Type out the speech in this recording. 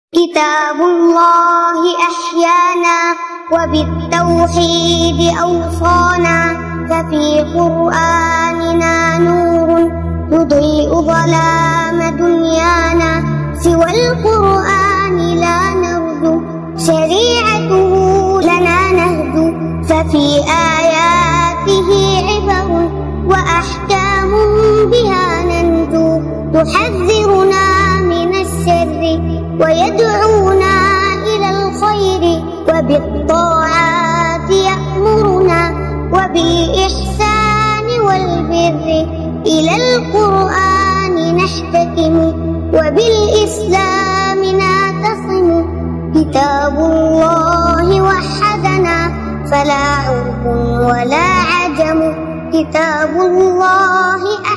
كتاب الله أحيانا وبالتوحيد أوصانا، ففي قرآننا نور يضيء ظلام دنيانا، سوى القرآن لا نرجو شريعته لنا نهج، ففي آياته عبر وأحكام بها ننجو، تحذرنا من الشر ويدعونا إلى الخير، وبالطاعات يأمرنا وبالإحسان والبر، إلى القرآن نحتكم وبالإسلام نعتصم، كتاب الله وحدنا فلا عرف ولا عجم، كتاب الله